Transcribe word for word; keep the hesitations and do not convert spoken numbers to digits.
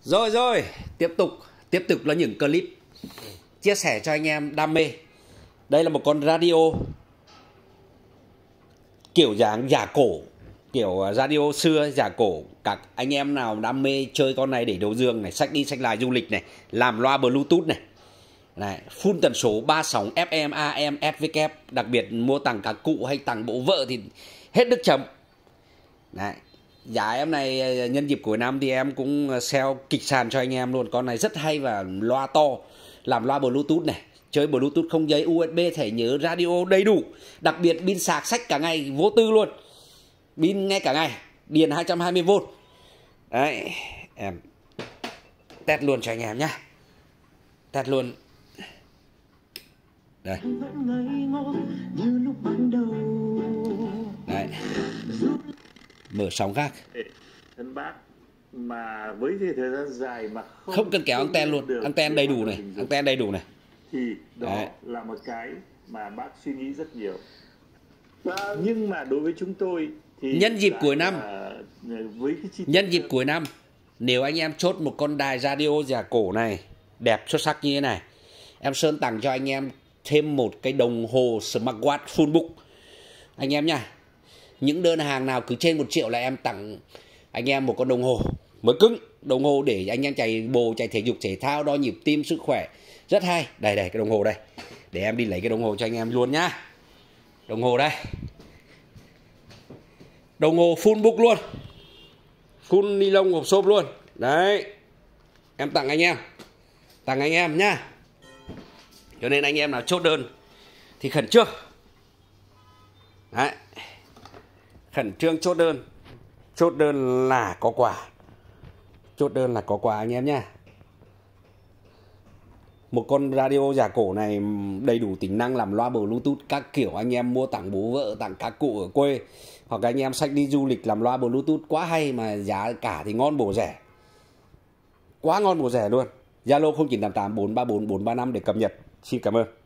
Rồi rồi, tiếp tục, tiếp tục là những clip chia sẻ cho anh em đam mê. Đây là một con radio kiểu dáng giả cổ, kiểu radio xưa giả cổ. Các anh em nào đam mê chơi con này để đầu giường này, xách đi xách lại du lịch này, làm loa Bluetooth này. Này, full tần số ba sóng ép em, a em, ét vê kép. Đặc biệt mua tặng các cụ hay tặng bộ vợ thì hết nước chấm. Đấy, giá em này nhân dịp cuối năm thì em cũng sale kịch sàn cho anh em luôn. Con này rất hay và loa to, làm loa Bluetooth này, chơi Bluetooth không dây, u ét bê, thẻ nhớ, radio đầy đủ. Đặc biệt pin sạc xách cả ngày vô tư luôn, pin nghe cả ngày, điện hai trăm hai mươi vôn. Đấy, em test luôn cho anh em nhá, test luôn. Đây. Đấy. Mở sóng khác. Thân bác mà với thời gian dài mà không, không cần kéo anten luôn, anten đầy đủ này, anten đầy đủ này. Thì đó Đấy. là một cái mà bác suy nghĩ rất nhiều. Nhưng mà đối với chúng tôi thì nhân dịp cuối năm, với cái chi nhân dịp cuối năm, nếu anh em chốt một con đài radio giả cổ này đẹp xuất sắc như thế này, em sơn tặng cho anh em thêm một cái đồng hồ smartwatch full book anh em nha. Những đơn hàng nào cứ trên một triệu là em tặng anh em một con đồng hồ mới cứng, đồng hồ để anh em chạy bộ, chạy thể dục thể thao, đo nhịp tim, sức khỏe, rất hay. Đây đây, cái đồng hồ đây, để em đi lấy cái đồng hồ cho anh em luôn nhá. Đồng hồ đây, đồng hồ full book luôn, full ni lông hộp xốp luôn. Đấy, em tặng anh em, tặng anh em nhá. Cho nên anh em nào chốt đơn thì khẩn trương. Đấy, khẩn trương chốt đơn. Chốt đơn là có quà, chốt đơn là có quà anh em nhá. Một con radio giả cổ này đầy đủ tính năng làm loa Bluetooth các kiểu, anh em mua tặng bố vợ, tặng các cụ ở quê, hoặc anh em xách đi du lịch làm loa Bluetooth quá hay, mà giá cả thì ngon bổ rẻ, quá ngon bổ rẻ luôn. Zalo không chín tám tám bốn ba bốn bốn ba năm để cập nhật. Xin cảm ơn.